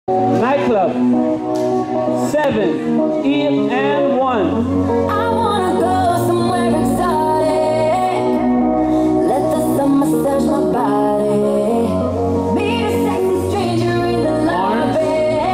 Nightclub. 7, 8, and 1. I wanna go somewhere exotic. Let the sun massage my body. Meet a sexy stranger in the lobby.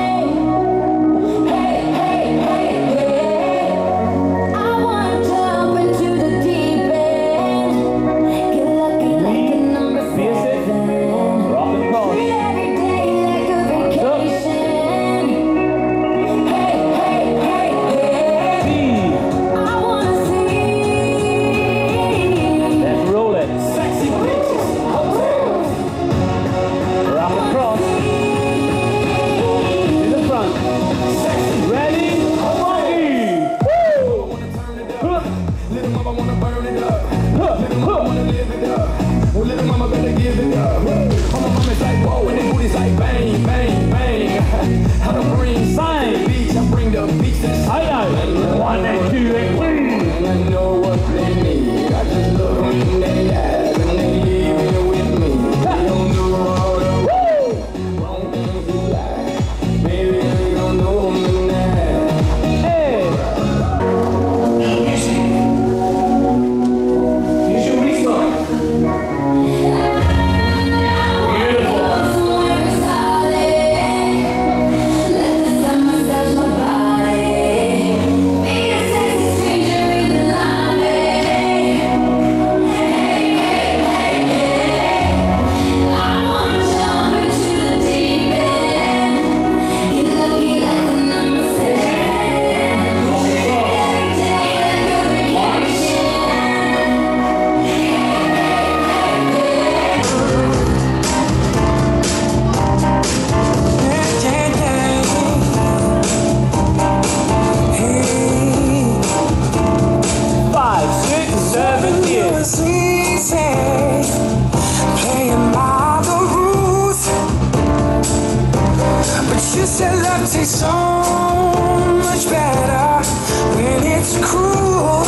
Hey, hey, hey, hey. I wanna jump into the deep end. Get lucky like a number 7. Rock and roll. Treat every day like a vacation. Hey, hey, hey, hey. I wanna see. Let's roll it. Sexy bitches. Hotels. Rock across. To the front. Sexy. Ready? Hawaii. Woo! Huh. Little mama wanna burn it up. Huh. Little mama wanna live it up. Well, little mama better give it up. Oh, my mama's like, whoa, and then booty's like, bang, bang, bang. I don't bring Sign. the beach, I bring the beach to I know. 1 and 2 and 3. and I know what they need. I just look them in their eyes and they leave it with me. They don't know all the wrong things you like. Maybe they don't know me now. Hey. You should restart. You said love tastes so much better when it's cruel.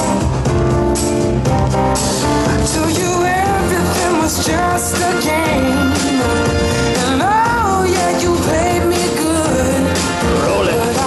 To you everything was just a game. And oh yeah, you played me good. Roll it. But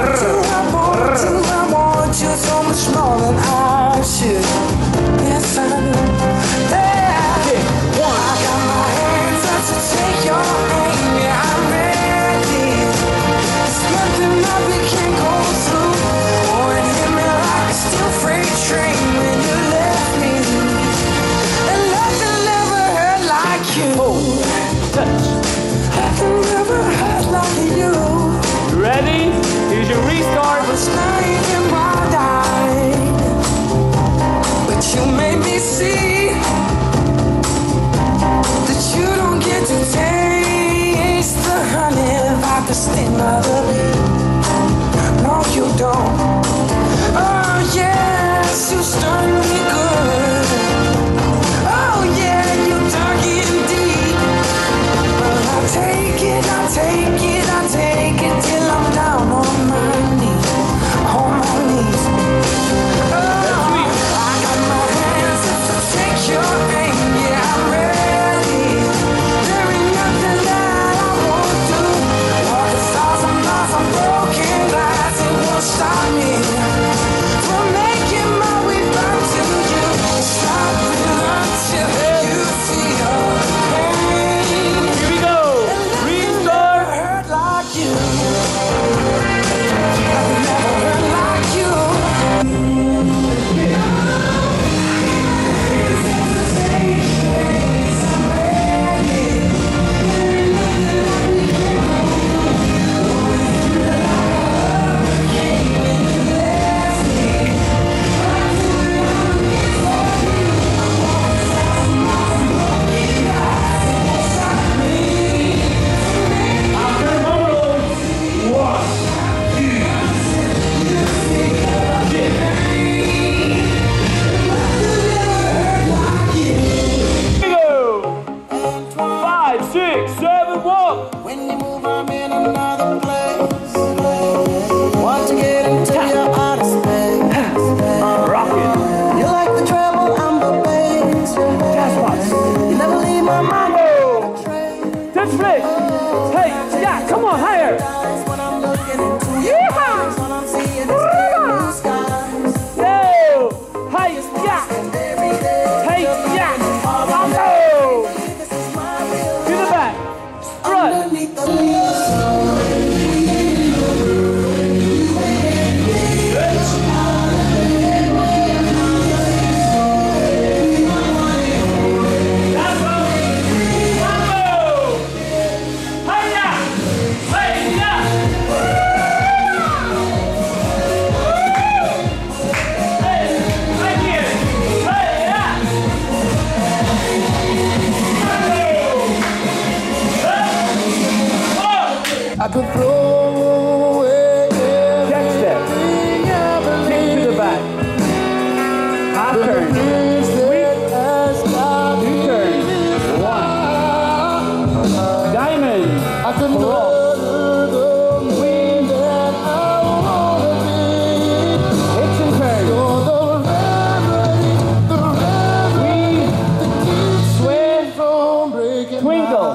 I want you so much more than I should. Yes, I do. Yeah. I got my hands up to take your aim. Yeah, I'm ready. There's nothing that we can't go through. Oh, it hit me like a steel freight train when you left me. And nothing ever hurt like you. Touch. Nothing ever hurt like you. Ready? Here's your restart. Was not even wide-eyed, but you made me see that you don't get to taste the honey like the sting of the bee. No, you don't. Oh yes, you stung me good. Oh yeah, you dug in deep. But I'll take it, I'll take it, I'll take it till I'm down on my knees, on my knees. Oh, I got my hands up to take your aim. Yeah, I'm ready. There ain't nothing that I won't do. Walk 1,000 miles on broken glass, it won't stop me from making my way back to you. Stop it until you feel pain. Here we go. Restart. Hurt like you. I've never hurt like you. Here we go. 5, 6, 7, 1. When you move, I'm in another place. Want to get into your outer space. Rock it. You like the treble, I'm the bass. That's what. You never leave my mind. Touch flick. Hey, yeah, come on, higher. When I'm looking into your eyes, all I'm seeing is blue skies. Yo, hey, yeah. Every day, Hey, yeah. Go. this is my real To the back. Strut. underneath the wheels. I could throw away Check step. everything I Kick to the back. Half turn. believe that has got Two turns. One. Diamond. I could Roll. murder the way that I wanna be. Hits and turns. You're the remedy that keeps Sway. me from breaking Twinkle.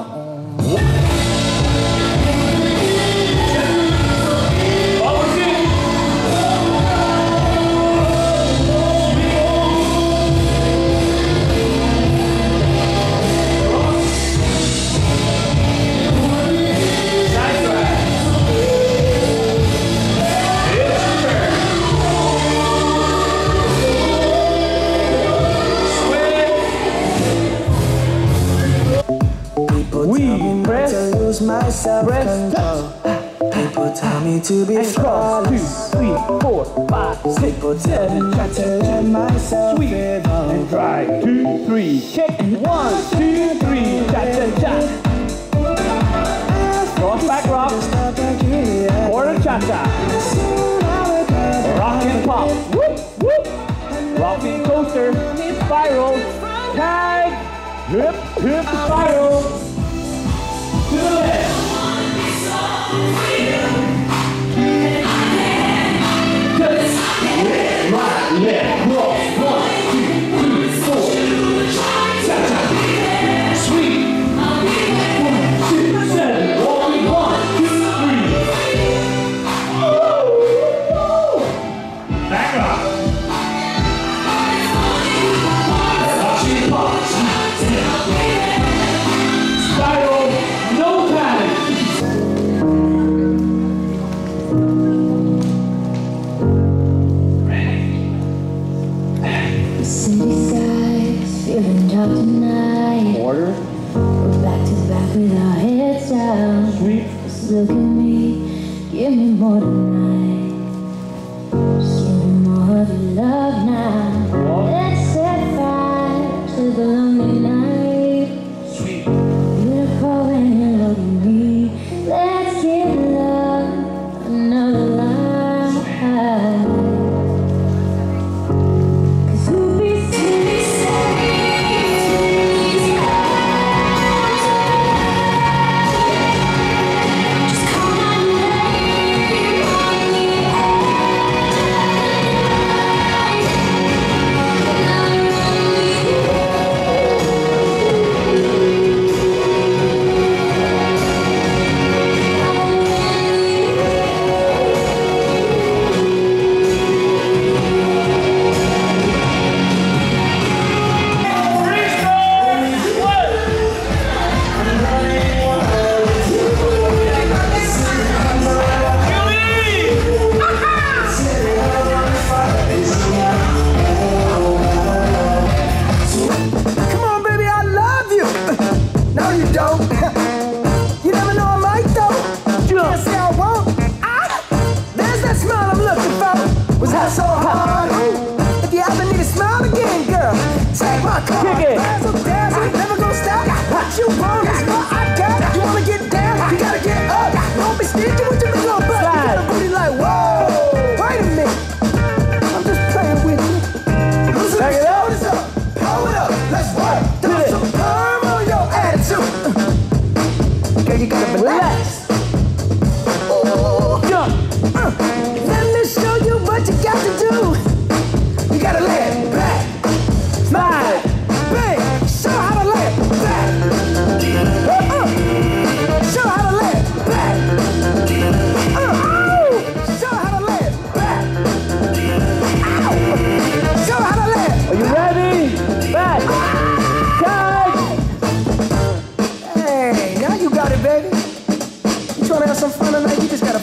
We press, Lose my press, self-control. People tell me to be and cross. 2, flawless. 3, 4, 5, 6, 7, Got to let myself sweep evolve. and drive. 2, 3, kick. 1, 2, 3, cha-cha-cha. Cross back rock, quarter cha-cha. Rock and pop, whoop, whoop. Rocking coaster, spiral, tag, hip, hip, spiral. To the left. Right, left, cross, 1, 2, 3, 4. Cha-cha. Sweep. 1, 2, 7. Rolling 1, 2, 3. Woo! Back up. Rocking pops. Spiral, no time. City skies feeling dark tonight. Order, We're back to back with our heads down. sweep, Just look at me, give me more tonight. Just give me more of your love now. Let's set fire to the lonely night. sweep. Beautiful when you look at me. Let's give love another life. 'Cause you'll be just call my name on the Come on, baby, I love you. No, you don't. You never know I might, though. Can't say I won't. There's that smile I'm looking for. Was that so hard? Ooh. If you ever need a smile again, girl, take my card. Kick it. Dazzle, dazzle, never gonna stop. What you want is what I got. You wanna get down, you gotta get up. Don't be stingy with your big old butt. You got a booty like, whoa. Wait a minute. I'm just playing with you. Loosen Back the it up. shoulders up. Power it up. Let's work. Throw some perm on your attitude. Girl, you gotta relax. Ooh. Jump. Let me show you what you got to do. You gotta lay it back. Slide. Bang. Show how to lay it back. Show how to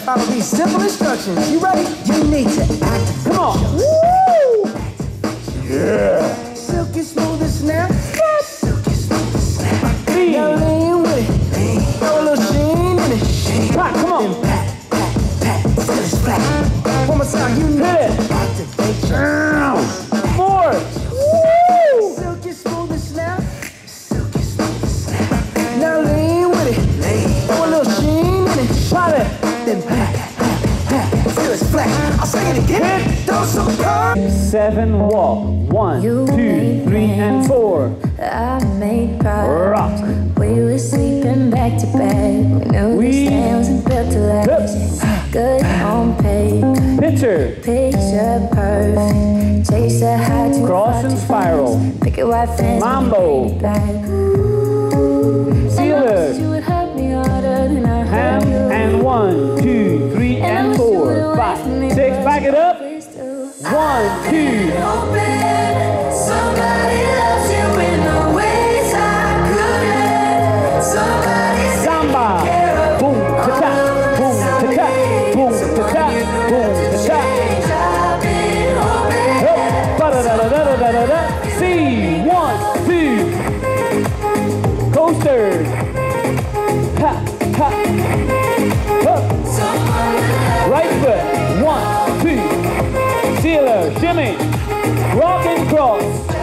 Follow these simple instructions. You ready? You need to activate. Come on. Woo! Yeah. Silky smooth and snap. Silky smooth and snap. Three. Now lean with it. Throw a little sheen in it. Pat, come on. Then pat, pat, pat. Till it's flat. One more time. You need Hit it. to activate your More. Woo! silky smooth and snap. Silky smooth and snap. Now lean with it. Throw a little sheen in it. Pat it. Then pat, pat, pat. Till it's flat. I'll say it again. Throw some curves. 7 walk. 1, 2, 3, and 4. I made proud. Rock. We were sleeping back to back. We knew We- this day wasn't built to last. Good on paper, Picture. picture perfect. Chase the high to Cross and spiral. Pick a white fence. Mambo. Sealer. You would hurt me harder than I Ham hurt you. and 1, 2, 3, and 4. 5, 6. Back it up. 1, 2. Somebody loves you in the ways I couldn't. Somebody Samba. Boom, ta-ta. Boom, ta-ta. Boom, ta-ta. Boom, ta-ta. I've been hoping. Up. Ba-da-da-da-da-da-da-da. C. 1, 2. Coasters. Ha, ha. Up. Right foot. 1, 2. Sealer. Shimmy. Rock and cross.